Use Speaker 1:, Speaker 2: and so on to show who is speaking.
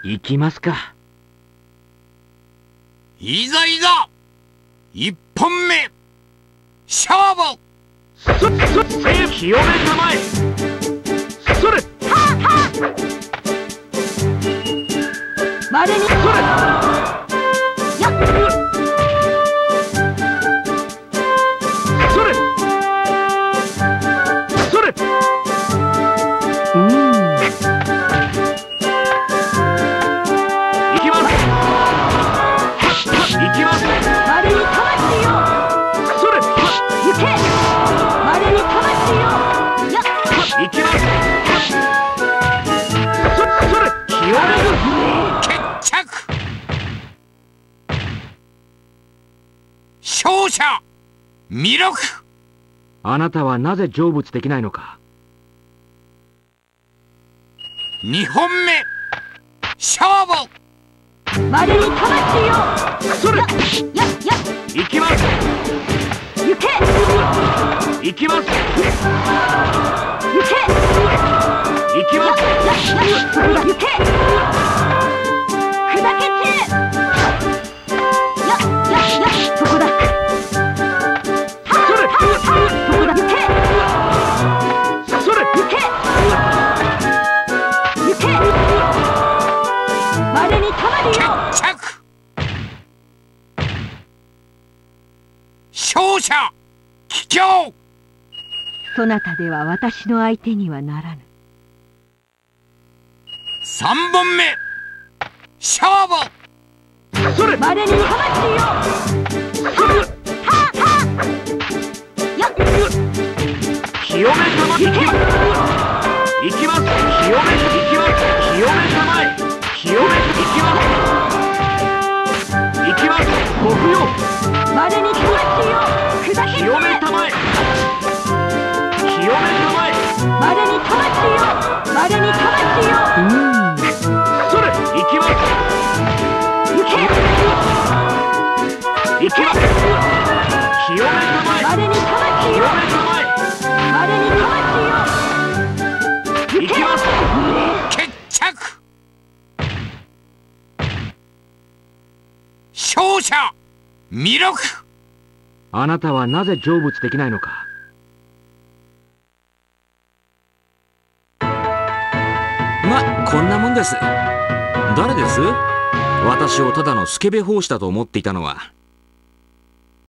Speaker 1: 行きますか。
Speaker 2: いざいざ一本目勝負。
Speaker 1: 清めたまえ。それ。
Speaker 3: まれにそれ。やっ。
Speaker 1: それ。それ。行きます。行きます。
Speaker 3: まれに魂よ。
Speaker 1: それ。
Speaker 3: 行け。まれに魂よ。やっ。
Speaker 1: 行きます。それ。清める。
Speaker 2: 決着。勝者ミロク。
Speaker 1: あなたはなぜ成仏できないのか。
Speaker 2: 2本目勝負。
Speaker 3: まれに魂よ。
Speaker 1: それ。
Speaker 3: やっ。
Speaker 1: 行きます。
Speaker 3: 行け。
Speaker 1: 行きます。
Speaker 3: 行け。
Speaker 1: 行きます。
Speaker 3: 行け。砕け散れ。そこだ。
Speaker 1: それ。
Speaker 3: そこだ。行け。
Speaker 1: それ。
Speaker 3: 行け。行け。まれに魂よ。
Speaker 2: 決着。勝者キキョウ。
Speaker 3: そなたでは私の相手にはならぬ。
Speaker 2: 3本目勝負。
Speaker 1: それ。
Speaker 3: まれに魂よ。やっ。
Speaker 1: 清めたまえ。行きます。清め。行きます。清めたまえ。清め。行きます。行きます。国よ。
Speaker 3: まれに魂よ。砕け散れ。
Speaker 1: 清めたまえ。清めたまえ。
Speaker 3: まれに魂よ。まれに魂よ。
Speaker 1: それ。行きます。
Speaker 3: 行け。
Speaker 1: 行きます。清めたまえ。
Speaker 3: まれに魂
Speaker 1: 清
Speaker 3: よ。
Speaker 1: めたまえ。
Speaker 3: まれに魂よ。
Speaker 1: 行きます。
Speaker 2: 決着。勝者ミロク。
Speaker 1: あなたはなぜ成仏できないのか。
Speaker 4: こんなもんです。誰です？私をただのスケベ奉仕だと思っていたのは。